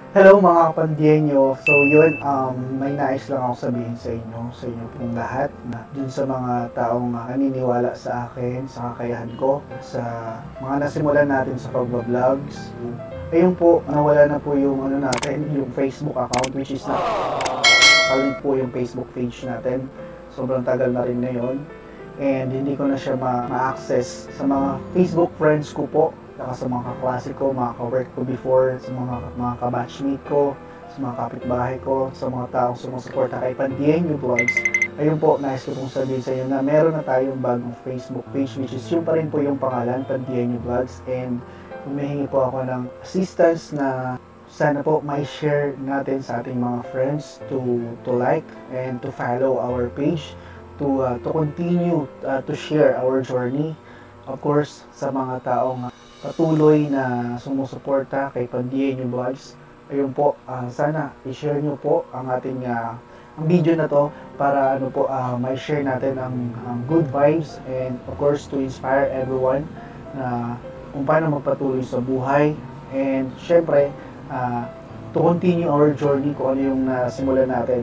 Hello mga kapandyenyo. So yun, may nais lang ako sabihin sa inyo pong lahat na dun sa mga taong naniniwala sa akin, sa kakayahan ko, sa mga nasimulan natin sa pagbablogs. Ayun po, nawala na po yung natin, yung Facebook account, which is na kalit po yung Facebook page natin. Sobrang tagal na rin na yun. And hindi ko na siya ma-access sa mga Facebook friends ko po, saka sa mga kaklase ko, mga ka-work ko before, sa mga ka-batchmate ko, sa mga kapitbahay ko, sa mga taong sumusuporta kay Pandienyo Vlogs. Ayun po, nais ko pong sabihin sa inyo na meron na tayong bagong Facebook page, which is yun pa rin po yung pangalan, Pandienyo Vlogs. And humihingi po ako ng assistance na sana po may share natin sa ating mga friends to like and to follow our page, to continue to share our journey. Of course, sa mga taong patuloy na sumusuporta kay Pandienyo Vlogs, ayun po, sana i-share nyo po ang ating ang video na to para may share natin ang good vibes, and of course to inspire everyone na kung paano magpatuloy sa buhay, and syempre to continue our journey kung ano yung simulan natin,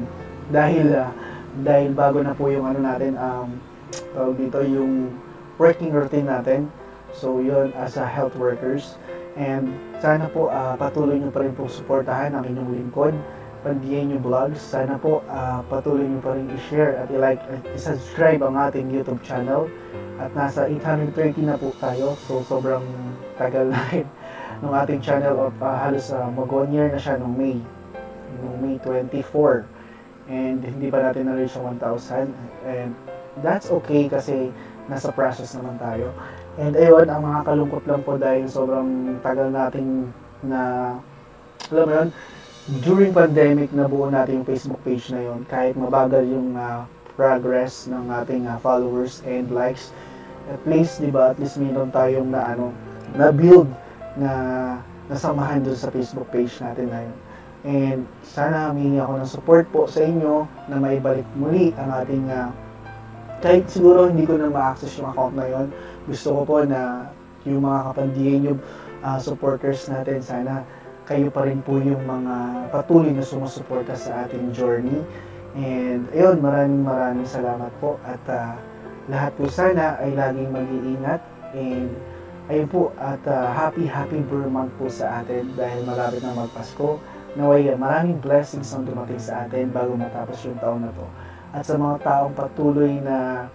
dahil bago na po yung natin, tawag dito, yung working routine natin. So yun, as a health workers, and sana po patuloy nyo pa rin po suportahan ang inyong lingkod, Pandienyo Vlogs. Sana po patuloy nyo pa rin i-share at i-like at i-subscribe ang ating YouTube channel. At nasa 830 na po tayo, so sobrang tagal na rin ng ating channel, of halos mag-1 year na siya nung May 24, and hindi pa natin na-reach ang 1,000, and that's okay kasi nasa process naman tayo. And ayun, ang mga kalungkot lang po dahil sobrang tagal nating na, alam mo yun, during pandemic na buo natin yung Facebook page na yun, kahit mabagal yung progress ng ating followers and likes, at least, di ba, at least meron tayong na build na nasamahan doon sa Facebook page natin na yun. And sana humingi ako ng support po sa inyo na maibalik muli ang ating kahit siguro hindi ko na ma-access yung account na yun. Gusto ko po na yung mga Kapandienyo supporters natin, sana kayo pa rin po yung mga patuloy na sumusuporta sa ating journey. And ayun, maraming salamat po, at lahat po sana ay laging mag-iingat, and ayun po, at happy Burr month po sa atin dahil malapit na magpasko. Naway maraming blessings ang dumating sa atin bago matapos yung taon na to. At sa mga taong patuloy na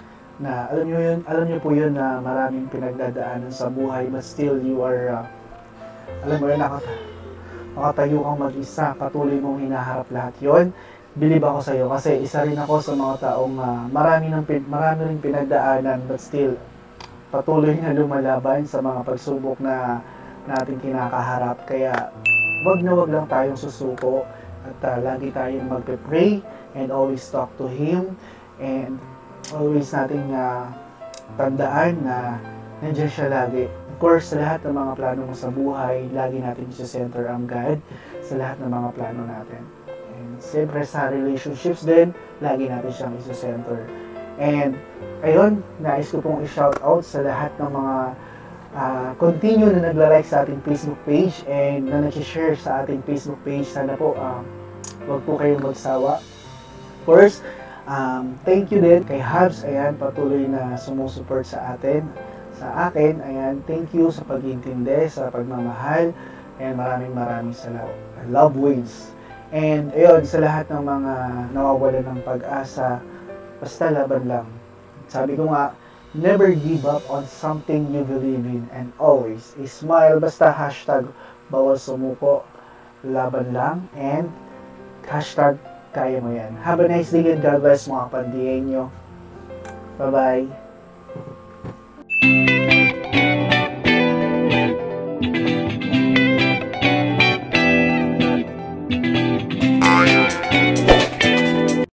alam niyo po yun na maraming pinagdadaanan sa buhay, but still you are alam mo yun, nakatayo kang mag-isa, patuloy mong hinaharap lahat yon. Believe ako sa iyo kasi isa rin ako sa mga taong marami ring pinagdaanan, but still patuloy na lumalaban sa mga pagsubok na natin kinakaharap. Kaya wag lang tayong susuko, at lagi tayong magpe-pray and always talk to Him, and always nating tandaan na nandiyan siya lagi. Of course, sa lahat ng mga plano mo sa buhay, lagi natin i-center ang God sa lahat ng mga plano natin. And siyempre sa relationships din, lagi natin siyang i-center. And ayun, nais ko pong i-shout out sa lahat ng mga continue na nagla-like sa ating Facebook page and na nag-share sa ating Facebook page. Sana po wag po kayong magsawa. First, thank you din kay Habs, ayan, patuloy na sumusuport sa atin. Sa akin, ayan, thank you sa pag-intindi, sa pagmamahal, and maraming salamat. Love wins. And ayun, sa lahat ng mga nawawalan ng pag-asa, basta laban lang. Sabi ko nga, never give up on something you believe in, and always smile. Basta hashtag bawal sumuko, laban lang, and hashtag kaya mo yan. Have a nice day and God bless mga Pandienyo. Bye-bye.